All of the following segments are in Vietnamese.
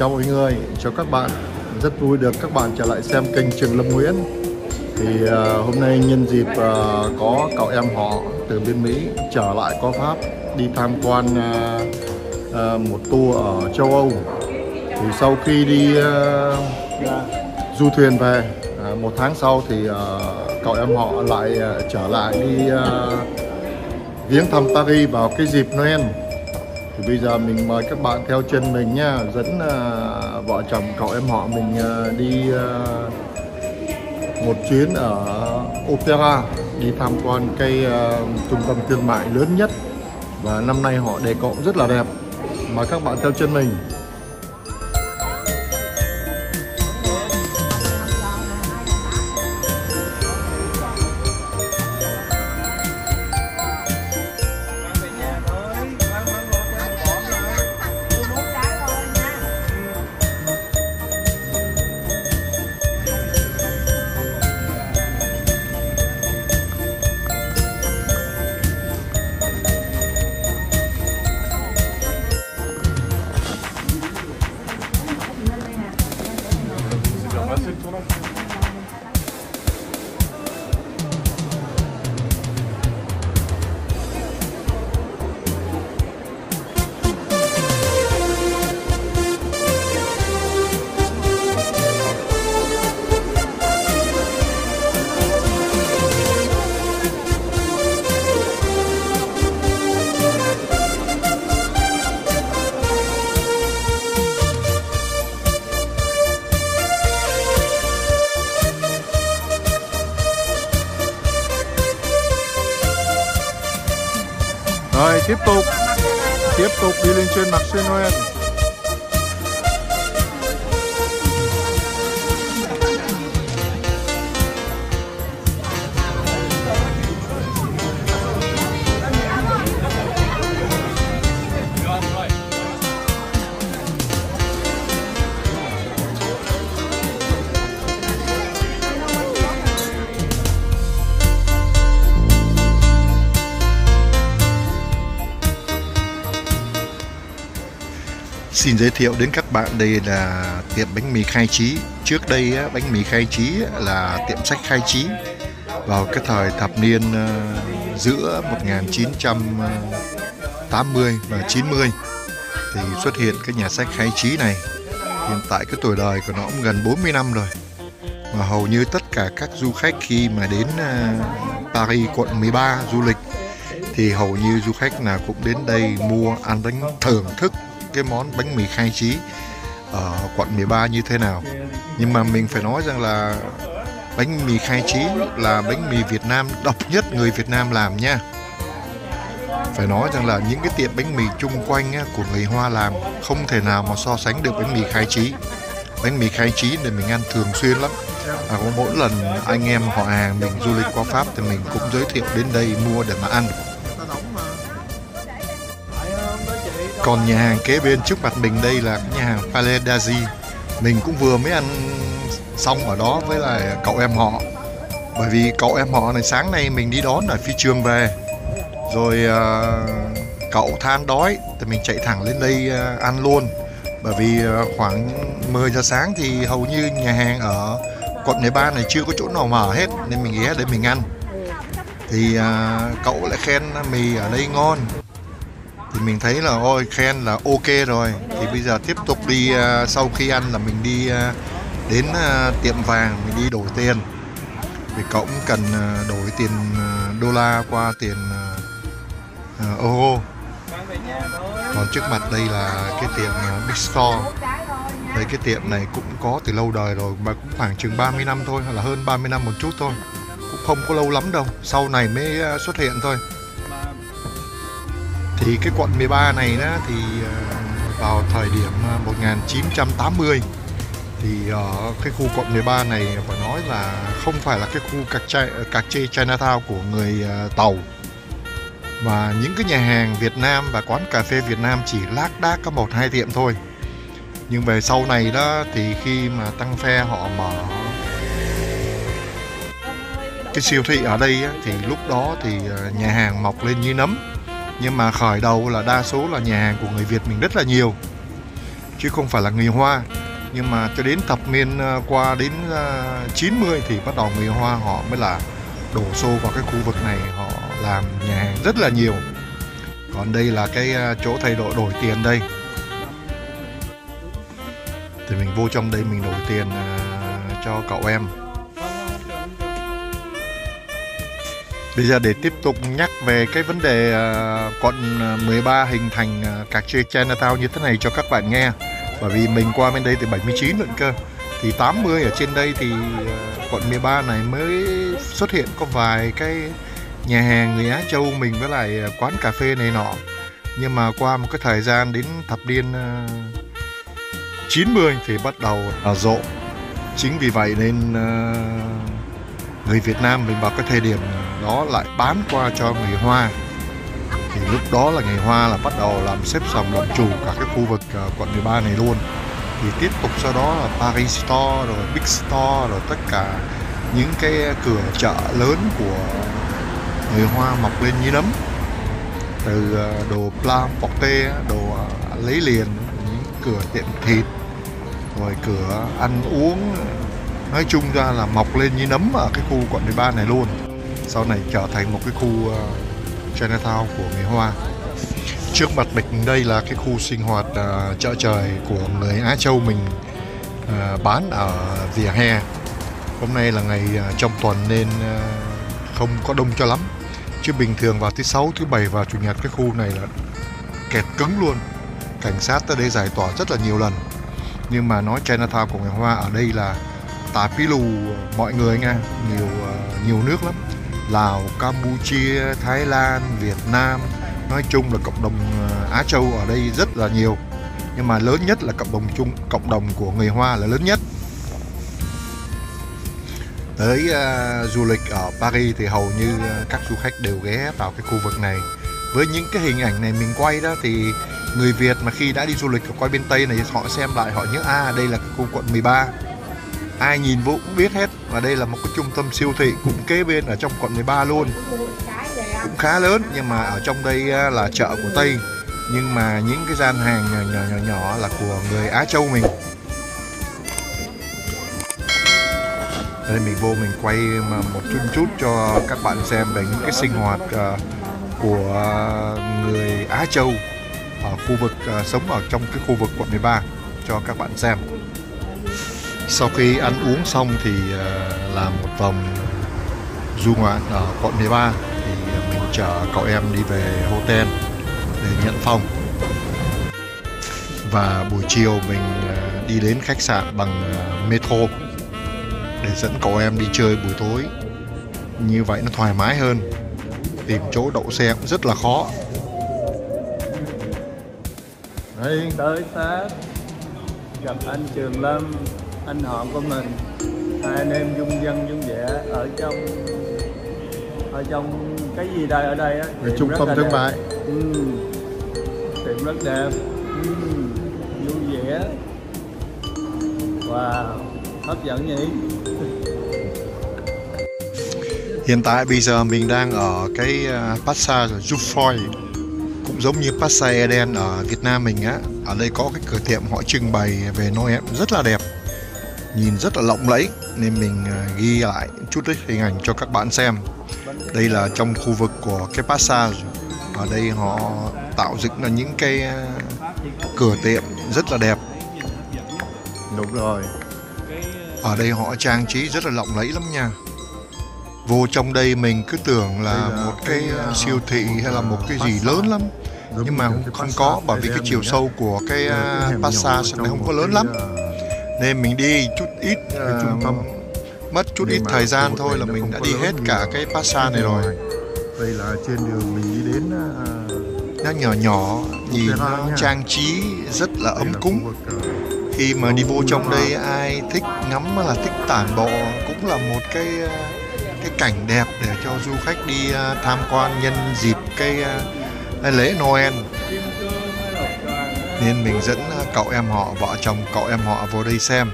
Chào mọi người, chào các bạn. Rất vui được các bạn trở lại xem kênh Trường Lâm Nguyễn. Thì hôm nay nhân dịp có cậu em họ từ bên Mỹ trở lại qua Pháp đi tham quan một tour ở châu Âu. Thì sau khi đi du thuyền về, một tháng sau thì cậu em họ lại trở lại đi viếng thăm Paris vào cái dịp Noel. Thì bây giờ mình mời các bạn theo chân mình nha, dẫn vợ chồng cậu em họ mình đi một chuyến ở Opera, đi tham quan cái trung tâm thương mại lớn nhất và năm nay họ đề cộ rất là đẹp. Mời các bạn theo chân mình. Rồi tiếp tục đi lên trên Marché Noël. Xin giới thiệu đến các bạn, đây là tiệm bánh mì Khai Trí. Trước đây bánh mì Khai Trí là tiệm sách Khai Trí. Vào cái thời thập niên giữa 1980 và 90 thì xuất hiện cái nhà sách Khai Trí này. Hiện tại cái tuổi đời của nó cũng gần 40 năm rồi. Mà hầu như tất cả các du khách khi mà đến Paris quận 13 du lịch thì hầu như du khách nào cũng đến đây mua ăn bánh, thưởng thức cái món bánh mì Khai Trí ở quận 13 như thế nào. Nhưng mà mình phải nói rằng là bánh mì Khai Trí là bánh mì Việt Nam độc nhất người Việt Nam làm nha. Phải nói rằng là những cái tiệm bánh mì chung quanh của người Hoa làm không thể nào mà so sánh được bánh mì Khai Trí. Bánh mì Khai Trí này mình ăn thường xuyên lắm. Có mỗi lần anh em họ hàng mình du lịch qua Pháp thì mình cũng giới thiệu đến đây mua để mà ăn. Còn nhà hàng kế bên trước mặt mình đây là cái nhà hàng Palais d'Asie. Mình cũng vừa mới ăn xong ở đó với lại cậu em họ. Bởi vì cậu em họ này sáng nay mình đi đón ở phi trường về. Rồi cậu than đói thì mình chạy thẳng lên đây ăn luôn. Bởi vì khoảng 10 giờ sáng thì hầu như nhà hàng ở quận 13 này chưa có chỗ nào mở hết, nên mình ghé để mình ăn. Thì cậu lại khen mì ở đây ngon. Thì mình thấy là ôi khen là ok rồi. Thì bây giờ tiếp tục đi, sau khi ăn là mình đi đến tiệm vàng, mình đi đổi tiền. Vì cậu cũng cần đổi tiền đô la qua tiền euro. Còn trước mặt đây là cái tiệm Big Store. Đây cái tiệm này cũng có từ lâu đời rồi, mà cũng khoảng chừng 30 năm thôi, hoặc là hơn 30 năm một chút thôi. Cũng không có lâu lắm đâu, sau này mới xuất hiện thôi. Thì cái quận 13 này đó thì vào thời điểm 1980 thì ở cái khu quận 13 này phải nói là không phải là cái khu cạc chê Chinatown của người Tàu, mà những cái nhà hàng Việt Nam và quán cà phê Việt Nam chỉ lác đác có 1-2 tiệm thôi. Nhưng về sau này đó thì khi mà Tăng Phe họ mở cái siêu thị ở đây á, thì lúc đó thì nhà hàng mọc lên như nấm. Nhưng mà khởi đầu là đa số là nhà hàng của người Việt mình rất là nhiều. chứ không phải là người Hoa. Nhưng mà cho đến thập niên qua đến 90 thì bắt đầu người Hoa họ mới là đổ xô vào cái khu vực này, họ làm nhà hàng rất là nhiều. Còn đây là cái chỗ thay đổi tiền đây. Thì mình vô trong đây mình đổi tiền cho cậu em. Bây giờ để tiếp tục nhắc về cái vấn đề quận 13 hình thành cạc chê Chinatown như thế này cho các bạn nghe. Bởi vì mình qua bên đây từ 79 lận cơ. Thì 80 ở trên đây thì quận 13 này mới xuất hiện có vài cái nhà hàng người Á Châu mình với lại quán cà phê này nọ. Nhưng mà qua một cái thời gian đến thập niên 90 thì bắt đầu rộ. Chính vì vậy nên người Việt Nam mình vào cái thời điểm đó lại bán qua cho người Hoa. Thì lúc đó là người Hoa là bắt đầu làm xếp sòng làm chủ cả cái khu vực quận 13 này luôn. Thì tiếp tục sau đó là Paris Store, rồi Big Store, rồi tất cả những cái cửa chợ lớn của người Hoa mọc lên như nấm. Từ đồ Plan Porte, đồ lấy liền, những cửa tiệm thịt, rồi cửa ăn uống, nói chung ra là mọc lên như nấm ở cái khu quận 13 này luôn. Sau này trở thành một cái khu Chinatown của người Hoa. Trước mặt mình đây là cái khu sinh hoạt chợ trời của người Á Châu mình bán ở vỉa hè. Hôm nay là ngày trong tuần nên không có đông cho lắm. Chứ bình thường vào thứ Sáu, thứ Bảy và Chủ nhật cái khu này là kẹt cứng luôn. Cảnh sát tới đây giải tỏa rất là nhiều lần. Nhưng mà nói Chinatown của người Hoa ở đây là tà pí lù mọi người nha. Nhiều nước lắm. Lào, Campuchia, Thái Lan, Việt Nam. Nói chung là cộng đồng Á Châu ở đây rất là nhiều. Nhưng mà lớn nhất là cộng đồng của người Hoa là lớn nhất. Tới du lịch ở Paris thì hầu như các du khách đều ghé vào cái khu vực này. Với những cái hình ảnh này mình quay đó thì người Việt mà khi đã đi du lịch ở quay bên Tây này họ xem lại họ nhớ đây là cái khu quận 13. Ai nhìn vô cũng biết hết. Và đây là một cái trung tâm siêu thị cũng kế bên ở trong quận 13 luôn. Cũng khá lớn nhưng mà ở trong đây là chợ của Tây. Nhưng mà những cái gian hàng nhỏ là của người Á Châu mình. Đây mình vô mình quay một chút cho các bạn xem về những cái sinh hoạt của người Á Châu ở khu vực sống ở trong cái khu vực quận 13 cho các bạn xem. Sau khi ăn uống xong thì làm một vòng du ngoạn ở quận 13 thì mình chở cậu em đi về hotel để nhận phòng. Và buổi chiều mình đi đến khách sạn bằng metro để dẫn cậu em đi chơi buổi tối. Như vậy nó thoải mái hơn. Tìm chỗ đậu xe cũng rất là khó. Đây tới Pháp gặp anh Trường Lâm, anh họ của mình. Hai anh em dung dân dung vẻ ở trong cái gì đây ở đây á, Về trung tâm thương mại. Tiệm rất đẹp, vui vẻ. Wow, hấp dẫn nhỉ. Hiện tại bây giờ mình đang ở cái Passage Jouffroy, cũng giống như Passage Eden ở Việt Nam mình á. Ở đây có cái cửa tiệm họ trưng bày về Noel rất là đẹp, nhìn rất là lộng lẫy nên mình ghi lại chút ít hình ảnh cho các bạn xem. Đây là trong khu vực của cái Passage. Ở đây họ tạo dựng là những cái cửa tiệm rất là đẹp. Đúng rồi. Ở đây họ trang trí rất là lộng lẫy lắm nha. Vô trong đây mình cứ tưởng là một cái siêu thị hay là một cái gì lớn lắm. Nhưng mà không có, bởi vì cái chiều sâu của cái Passage này không có lớn lắm. Nên mình đi chút ít, mất chút ít thời gian thôi là mình đã đi hết cả cái Passage này rồi. Đây là trên đường mình đi đến. Nó nhỏ nhỏ, nhìn nó trang trí rất là ấm cúng. Khi mà đi vô trong đây ai thích ngắm là thích tản bộ, cũng là một cái cảnh đẹp để cho du khách đi tham quan nhân dịp cái lễ Noel. Nên mình dẫn cậu em họ, vợ chồng cậu em họ vô đây xem.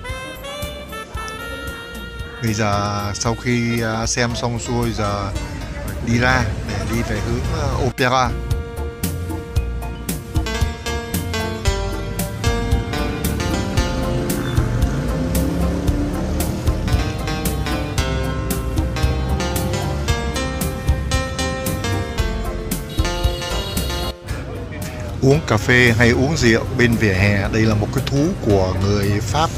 Bây giờ sau khi xem xong xuôi giờ đi ra để đi về hướng Opera. uống cà phê hay uống rượu bên vỉa hè, đây là một cái thú của người Pháp.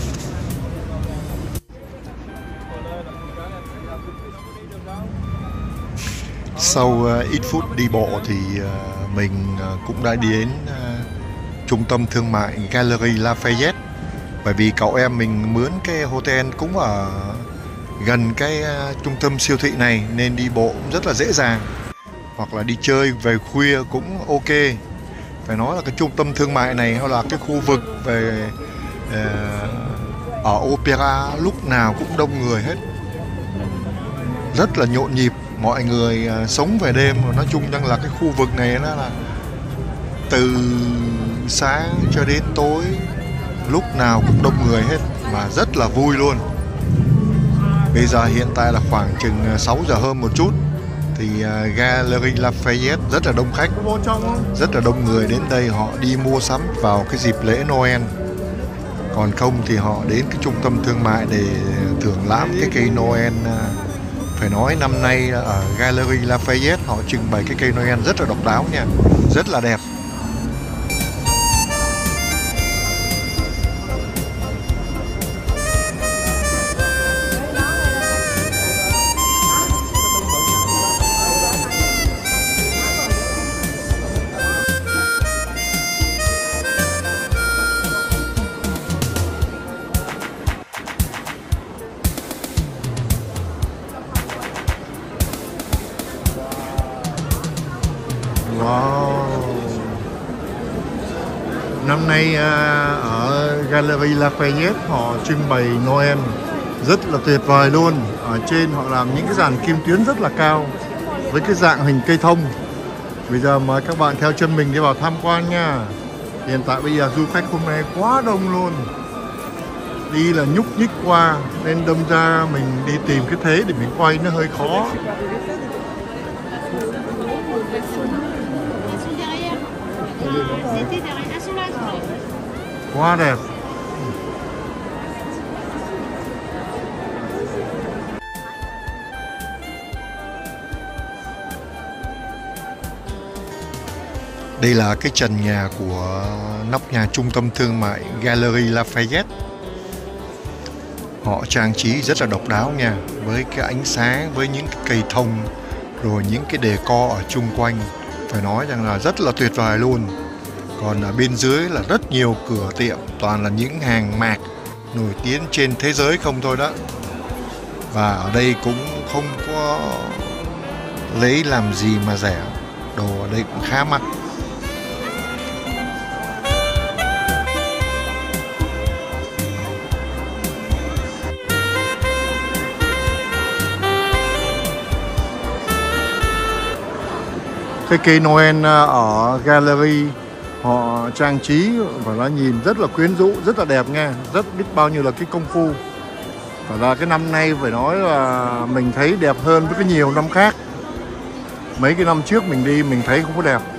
Sau ít phút đi bộ thì mình cũng đã đến trung tâm thương mại Galeries Lafayette. Bởi vì cậu em mình mướn cái hotel cũng ở gần cái trung tâm siêu thị này nên đi bộ cũng rất là dễ dàng. Hoặc là đi chơi về khuya cũng ok. Phải nói là cái trung tâm thương mại này hay là cái khu vực về ở Opera lúc nào cũng đông người hết. Rất là nhộn nhịp, mọi người sống về đêm. Nói chung rằng là cái khu vực này nó là từ sáng cho đến tối lúc nào cũng đông người hết mà rất là vui luôn. Bây giờ hiện tại là khoảng chừng 6 giờ hơn một chút thì Galeries Lafayette rất là đông khách, rất là đông người đến đây, họ đi mua sắm vào cái dịp lễ Noel. Còn không thì họ đến cái trung tâm thương mại để thưởng lãm cái cây Noel. Phải nói năm nay ở Galeries Lafayette họ trưng bày cái cây Noel rất là độc đáo nha, rất là đẹp. Wow. Năm nay ở Galeries Lafayette họ trưng bày Noel rất là tuyệt vời luôn. Ở trên họ làm những cái dàn kim tuyến rất là cao với cái dạng hình cây thông. Bây giờ mời các bạn theo chân mình đi vào tham quan nha. Hiện tại bây giờ du khách hôm nay quá đông luôn. Đi là nhúc nhích qua nên đâm ra mình đi tìm cái thế để mình quay nó hơi khó. Quá đẹp. Đây là cái trần nhà của nóc nhà trung tâm thương mại Galeries Lafayette. Họ trang trí rất là độc đáo nha, với cái ánh sáng, với những cái cây thông, rồi những cái decor ở chung quanh. Phải nói rằng là rất là tuyệt vời luôn. Còn ở bên dưới là rất nhiều cửa tiệm, toàn là những hàng mạc nổi tiếng trên thế giới không thôi đó. Và ở đây cũng không có lấy làm gì mà rẻ, đồ ở đây cũng khá mắc. Cái cây Noel ở Gallery họ trang trí và nó nhìn rất là quyến rũ, rất là đẹp nha, rất biết bao nhiêu là cái công phu. Và là cái năm nay phải nói là mình thấy đẹp hơn với cái nhiều năm khác. Mấy cái năm trước mình đi mình thấy không có đẹp.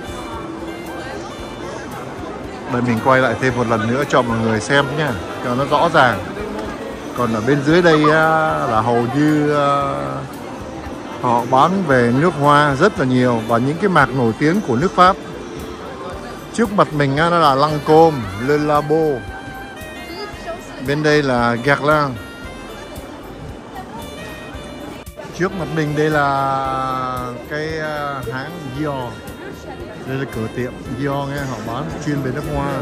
Đây mình quay lại thêm một lần nữa cho mọi người xem nha, cho nó rõ ràng. Còn ở bên dưới đây là hầu như họ bán về nước hoa rất là nhiều và những cái mạc nổi tiếng của nước Pháp. Trước mặt mình nó là Lancôme, Le Labo. Bên đây là Guerlain. Trước mặt mình đây là cái hãng Dior. Đây là cửa tiệm Dior nghe, họ bán chuyên về nước hoa.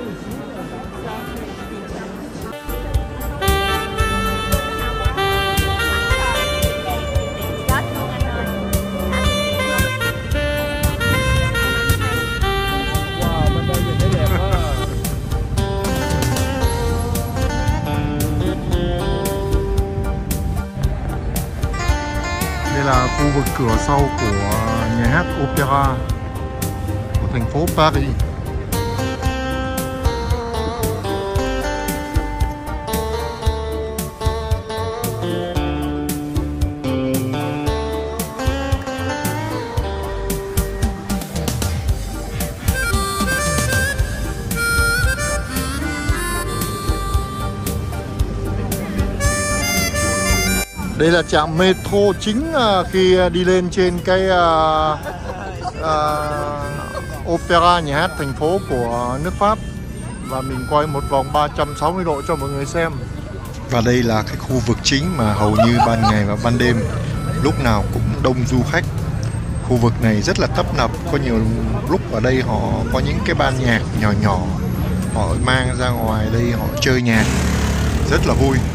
Đây là khu vực cửa sau của nhà hát Opera của thành phố Paris. Đây là trạm metro chính khi đi lên trên cái opera, nhà hát thành phố của nước Pháp. Và mình quay một vòng 360 độ cho mọi người xem. Và đây là cái khu vực chính mà hầu như ban ngày và ban đêm lúc nào cũng đông du khách. Khu vực này rất là tấp nập, có nhiều lúc ở đây họ có những cái ban nhạc nhỏ nhỏ, họ mang ra ngoài đây họ chơi nhạc rất là vui.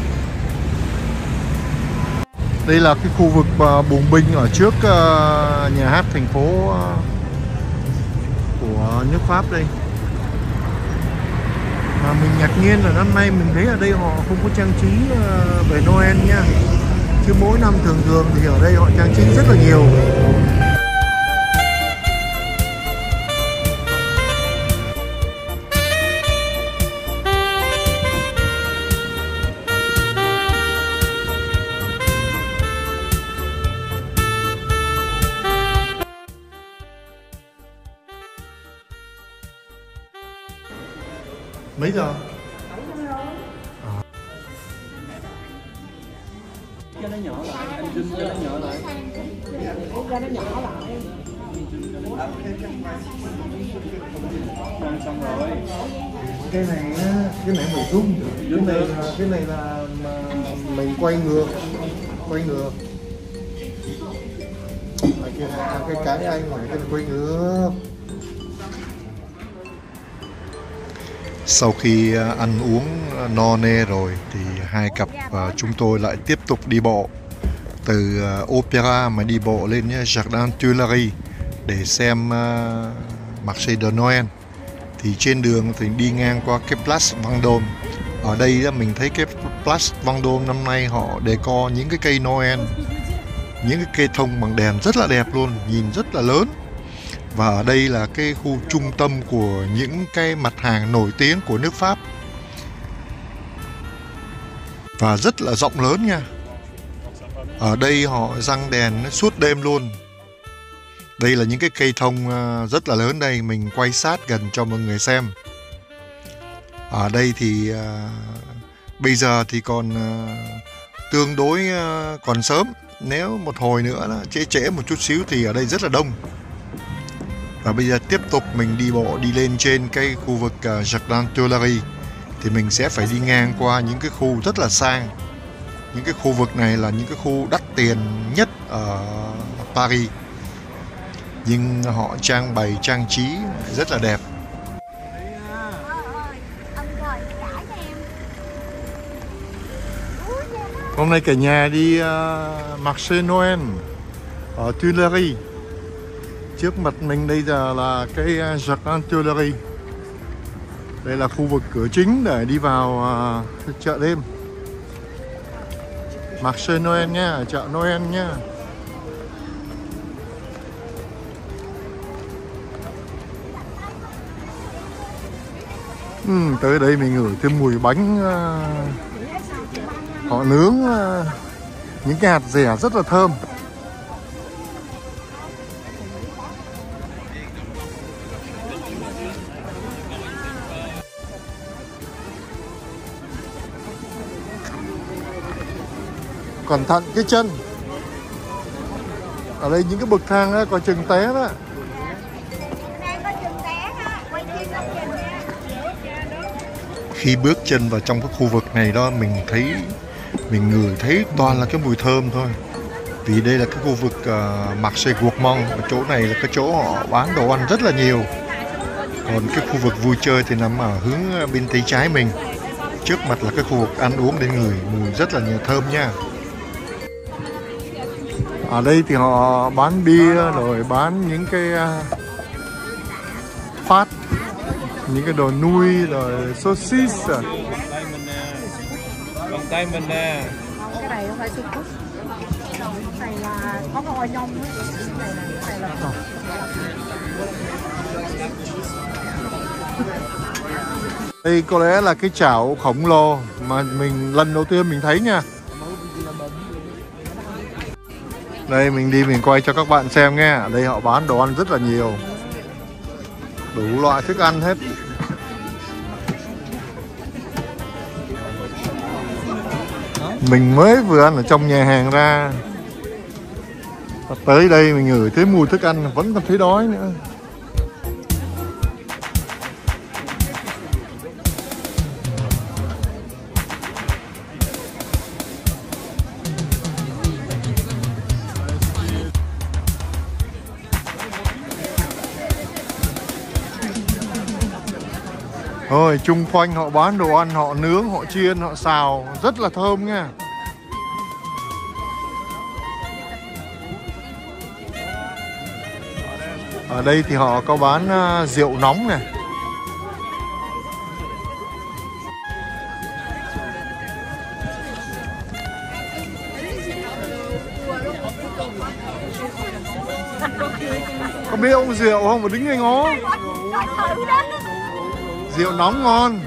Đây là cái khu vực bùng binh ở trước nhà hát thành phố của nước Pháp đây. Mà mình ngạc nhiên là năm nay mình thấy ở đây họ không có trang trí về Noel nha. Chứ mỗi năm thường thường thì ở đây họ trang trí rất là nhiều. Mấy giờ? Cho nó nhỏ lại, anh zoom cho nó nhỏ lại. Cho nó nhỏ lại. Xong rồi. Cái này phải zoom. Cái này là mình quay ngược. Cái anh phải quay ngược. Sau khi ăn uống no nê rồi thì hai cặp chúng tôi lại tiếp tục đi bộ từ Opera mà đi bộ lên Jardin Tuileries để xem Marché de Noël. Thì trên đường thì đi ngang qua cái Place Vendôme. Ở đây mình thấy cái Place Vendôme năm nay họ decor những cái cây Noel, những cái cây thông bằng đèn rất là đẹp luôn, nhìn rất là lớn. Và ở đây là cái khu trung tâm của những cái mặt hàng nổi tiếng của nước Pháp. Và rất là rộng lớn nha. Ở đây họ răng đèn suốt đêm luôn. Đây là những cái cây thông rất là lớn đây. Mình quay sát gần cho mọi người xem. Ở đây thì bây giờ thì còn tương đối còn sớm. Nếu một hồi nữa trễ một chút xíu thì ở đây rất là đông. Và bây giờ tiếp tục mình đi bộ đi lên trên cái khu vực Jardin Tuileries. Thì mình sẽ phải đi ngang qua những cái khu rất là sang. Những cái khu vực này là những cái khu đắt tiền nhất ở Paris. Nhưng họ trang bày trang trí rất là đẹp. Hôm nay cả nhà đi Marché Noël ở Tuileries. Trước mặt mình đây giờ là cái Jardin Tuileries. Đây là khu vực cửa chính để đi vào chợ đêm Marché Noël nha, chợ Noel nha. Tới đây mình ngửi thêm mùi bánh họ nướng những cái hạt dẻ rất là thơm. Cẩn thận cái chân. Ở đây những cái bậc thang á, coi chừng té đó. Khi bước chân vào trong cái khu vực này đó, mình ngửi thấy toàn là cái mùi thơm thôi. Vì đây là cái khu vực Marché Gourmand. Ở chỗ này là cái chỗ họ bán đồ ăn rất là nhiều. Còn cái khu vực vui chơi thì nằm ở hướng bên tay trái mình. Trước mặt là cái khu vực ăn uống, đến ngửi mùi rất là nhiều thơm nha. Ở đây thì họ bán bia rồi bán những cái phát, những cái đồ nuôi rồi saucis. Bằng tay mình nè. Cái này không phải xương cốt. Cái này là có cái hoa nhông á. Cái này là đây có lẽ là cái chảo khổng lồ mà mình lần đầu tiên mình thấy nha. Đây mình đi mình quay cho các bạn xem nghe. Ở đây họ bán đồ ăn rất là nhiều, đủ loại thức ăn hết. Mình mới vừa ăn ở trong nhà hàng ra, tới đây mình ngửi thấy mùi thức ăn vẫn còn thấy đói nữa. Rồi chung quanh họ bán đồ ăn, họ nướng, họ chiên, họ xào rất là thơm nha. Ở đây thì họ có bán rượu nóng này. Có biết ông rượu không? Mà đứng ngay ngó. Rượu nóng ngon.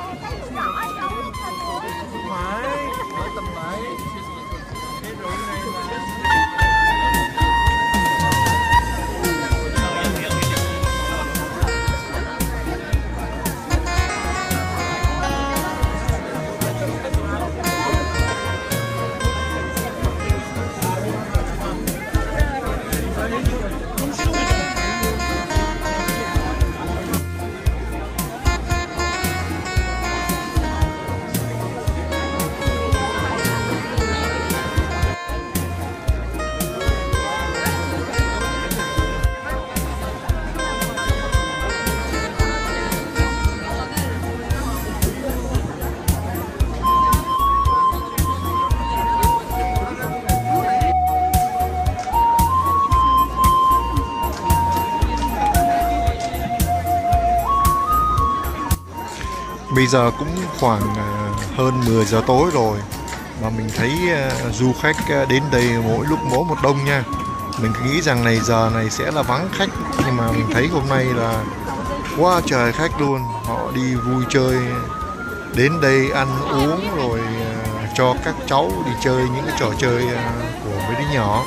Bây giờ cũng khoảng hơn 10 giờ tối rồi mà mình thấy du khách đến đây mỗi lúc mỗi một đông nha. Mình nghĩ rằng giờ này sẽ là vắng khách, nhưng mà mình thấy hôm nay là quá trời khách luôn. Họ đi vui chơi, đến đây ăn uống rồi cho các cháu đi chơi những cái trò chơi của mấy đứa nhỏ.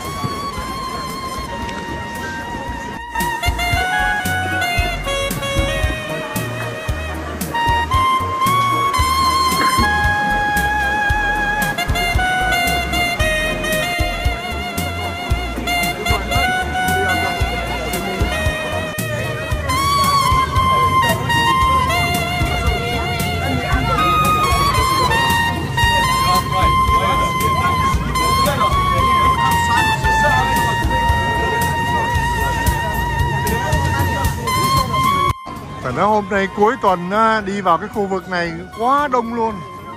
Phải nói hôm nay cuối tuần đi vào cái khu vực này quá đông luôn.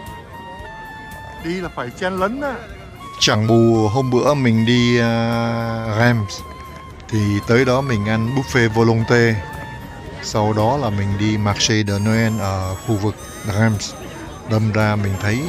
Đi là phải chen lấn á. Chẳng bù hôm bữa mình đi Reims thì tới đó mình ăn buffet volonté. Sau đó là mình đi Marché de Noël ở khu vực Reims. Đâm ra mình thấy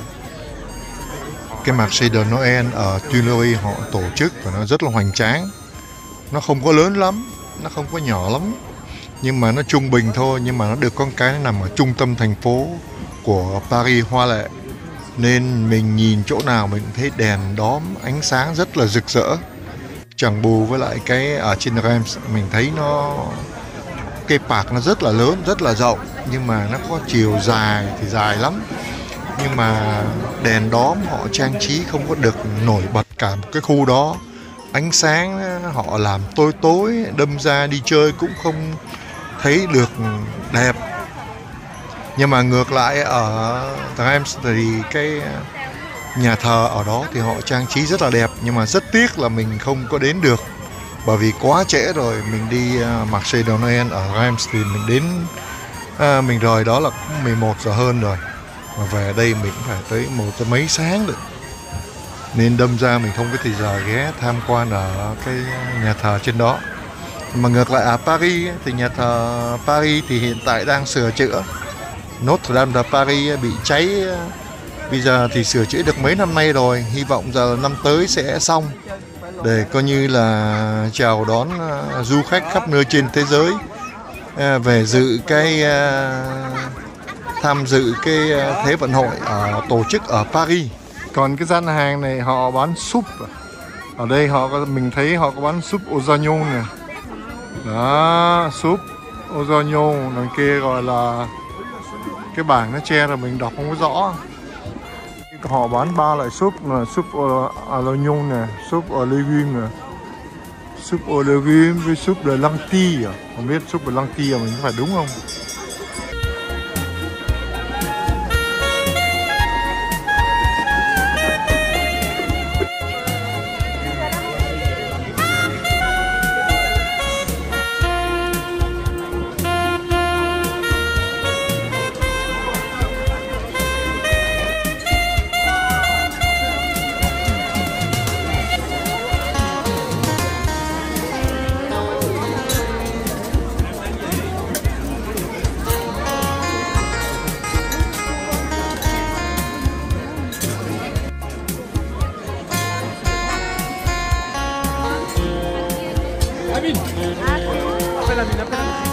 cái Marché de Noël ở Tuileries họ tổ chức và nó rất là hoành tráng. Nó không có lớn lắm, nó không có nhỏ lắm, nhưng mà nó trung bình thôi. Nhưng mà nó được con cái nó nằm ở trung tâm thành phố của Paris hoa lệ, nên mình nhìn chỗ nào mình thấy đèn đóm ánh sáng rất là rực rỡ. Chẳng bù với lại cái ở trên Reims mình thấy nó cái park nó rất là lớn, rất là rộng, nhưng mà nó có chiều dài thì dài lắm, nhưng mà đèn đóm họ trang trí không có được nổi bật cả một cái khu đó. Ánh sáng họ làm tối tối, đâm ra đi chơi cũng không thấy được đẹp. Nhưng mà ngược lại ở Reims thì cái nhà thờ ở đó thì họ trang trí rất là đẹp, nhưng mà rất tiếc là mình không có đến được bởi vì quá trễ rồi. Mình đi Marché de Noël ở Reims thì mình đến mình rời đó là cũng 11 giờ hơn rồi, mà về đây mình cũng phải tới 1 giờ mấy sáng được, nên đâm ra mình không có thời giờ ghé tham quan ở cái nhà thờ trên đó. Mà ngược lại ở Paris thì nhà thờ Paris thì hiện tại đang sửa chữa. Notre Dame de Paris bị cháy, bây giờ thì sửa chữa được mấy năm nay rồi, hy vọng giờ năm tới sẽ xong để coi như là chào đón du khách khắp nơi trên thế giới về dự cái tham dự cái Thế vận hội tổ chức ở Paris. Còn cái gian hàng này họ bán súp. Ở đây mình thấy họ có bán súp aux oignons nè. Đó, súp aux oignons, đằng kia gọi là cái bảng nó che rồi mình đọc không có rõ. Họ bán 3 loại súp là súp à l'oignon nè, súp aux légumes nè, súp aux légumes với súp de lentilles. Không biết súp de lentilles mình có phải đúng không?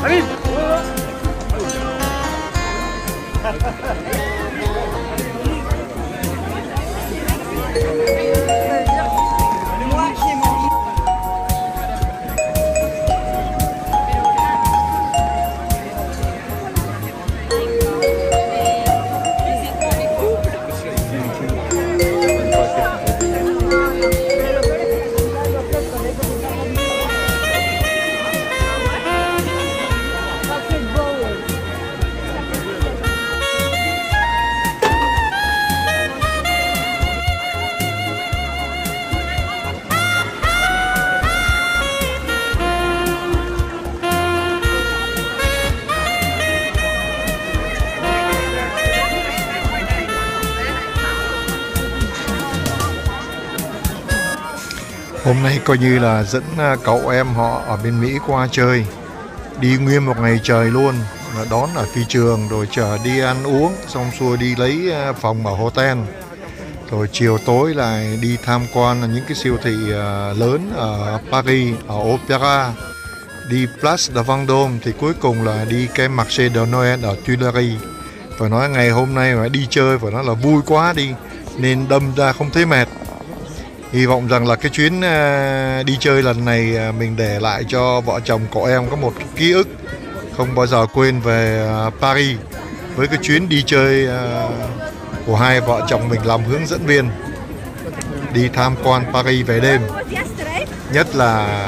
Hôm nay coi như là dẫn cậu em họ ở bên Mỹ qua chơi. Đi nguyên một ngày trời luôn. Đón ở phi trường rồi chở đi ăn uống. Xong xuôi đi lấy phòng ở hotel. Rồi chiều tối lại đi tham quan những cái siêu thị lớn ở Paris, ở Opera. Đi Place de Vendôme thì cuối cùng là đi cái Marché de Noël ở Tuileries. Phải nói ngày hôm nay mà đi chơi phải nói là vui quá đi. Nên đâm ra không thấy mệt. Hy vọng rằng là cái chuyến đi chơi lần này mình để lại cho vợ chồng cậu em có một cái ký ức không bao giờ quên về Paris. Với cái chuyến đi chơi của hai vợ chồng mình làm hướng dẫn viên đi tham quan Paris về đêm. Nhất là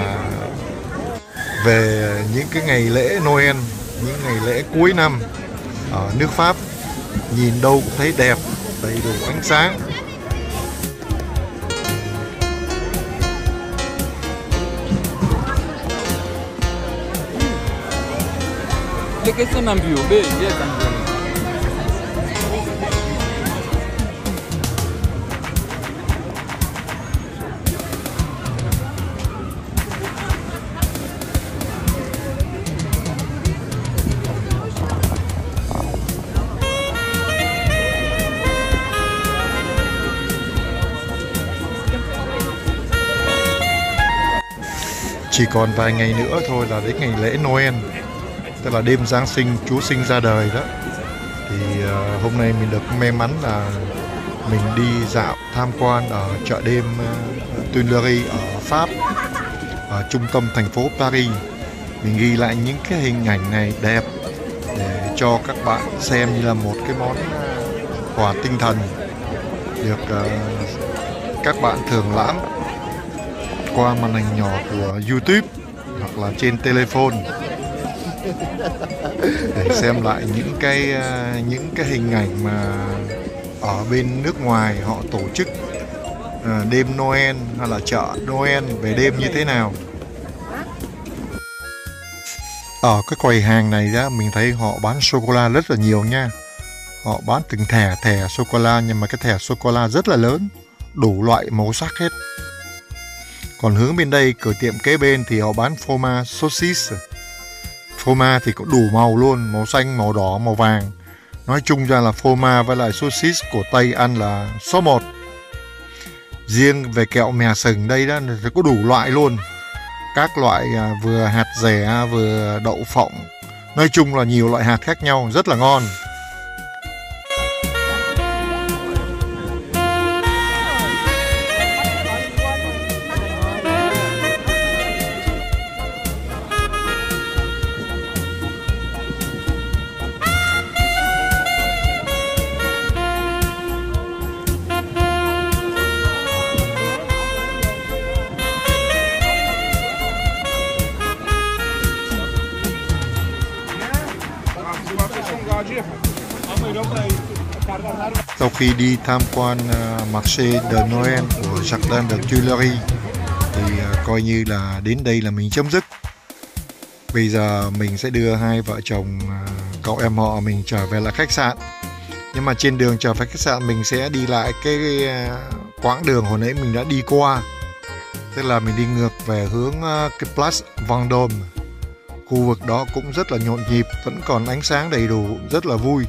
về những cái ngày lễ Noel, những ngày lễ cuối năm ở nước Pháp. Nhìn đâu cũng thấy đẹp, đầy đủ ánh sáng. Cái son ambiu be dia Tanzania. Chỉ còn vài ngày nữa thôi là đến ngày lễ Noel, tức là đêm Giáng sinh Chúa sinh ra đời đó. Thì hôm nay mình được may mắn là mình đi dạo tham quan ở chợ đêm Tuileries ở Pháp, ở trung tâm thành phố Paris. Mình ghi lại những cái hình ảnh này đẹp để cho các bạn xem như là một cái món quà tinh thần được các bạn thưởng lãm qua màn hình nhỏ của YouTube hoặc là trên telephone để xem lại những cái hình ảnh mà ở bên nước ngoài họ tổ chức đêm Noel hay là chợ Noel về đêm như thế nào. Ở cái quầy hàng này đó mình thấy họ bán sô cô la rất là nhiều nha. Họ bán từng thẻ sô cô la, nhưng mà cái thẻ sô cô la rất là lớn, đủ loại màu sắc hết. Còn hướng bên đây, cửa tiệm kế bên thì họ bán phô mai saucisse. Phô mai thì có đủ màu luôn, màu xanh, màu đỏ, màu vàng. Nói chung ra là phô mai với lại saucisse của Tây ăn là số 1. Riêng về kẹo mè sừng đây đó thì có đủ loại luôn. Các loại vừa hạt dẻ, vừa đậu phộng. Nói chung là nhiều loại hạt khác nhau, rất là ngon. Sau khi đi tham quan Marché de Noël của Jardin de Tuileries thì coi như là đến đây là mình chấm dứt. Bây giờ mình sẽ đưa hai vợ chồng cậu em họ mình trở về lại khách sạn. Nhưng mà trên đường trở về khách sạn mình sẽ đi lại cái quãng đường hồi nãy mình đã đi qua. Tức là mình đi ngược về hướng cái Place Vendôme. Khu vực đó cũng rất là nhộn nhịp, vẫn còn ánh sáng đầy đủ, rất là vui.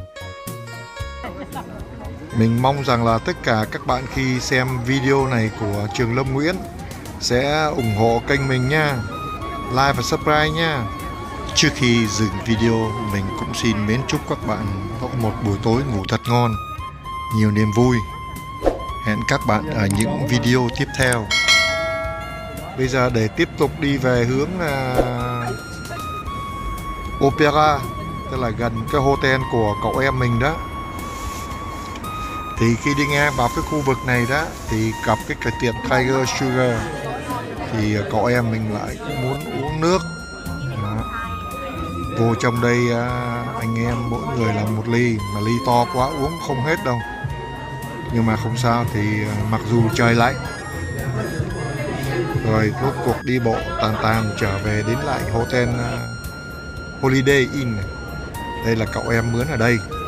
Mình mong rằng là tất cả các bạn khi xem video này của Trường Lâm Nguyễn sẽ ủng hộ kênh mình nha, like và subscribe nha. Trước khi dừng video, mình cũng xin mến chúc các bạn có một buổi tối ngủ thật ngon, nhiều niềm vui. Hẹn các bạn ở những video tiếp theo. Bây giờ để tiếp tục đi về hướng Opera, tức là gần cái hotel của cậu em mình đó. Thì khi đi ngang vào cái khu vực này đó thì gặp cái tiệm Tiger Sugar, thì cậu em mình lại muốn uống nước đó. Vô trong đây anh em mỗi người làm một ly, mà ly to quá uống không hết đâu. Nhưng mà không sao, thì mặc dù trời lạnh. Rồi rốt cuộc đi bộ tàn trở về đến lại hotel Holiday Inn này. Đây là cậu em mướn ở đây.